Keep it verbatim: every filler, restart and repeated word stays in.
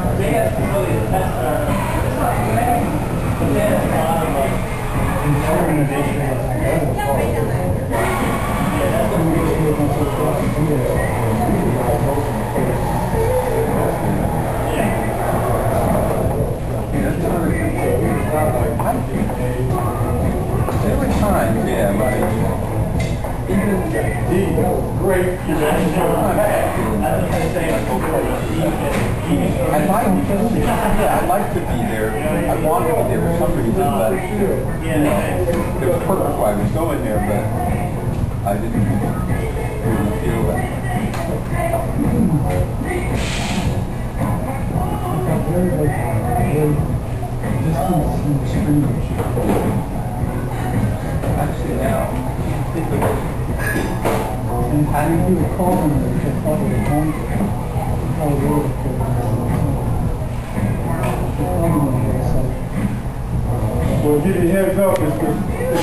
they had to really test our, it's not bad, but they had a lot of like, instrumentation. Yeah, that's what we were doing. There were times, yeah, like, even D, great. I'd like to, yeah, I'd like to be there. I wanted to be there for some reason, but you know, it was perfect why I was going there, but I didn't really feel that. Actually, now, think of it. And how do you call them? They call them home. How they were Well, give you a heads up, it's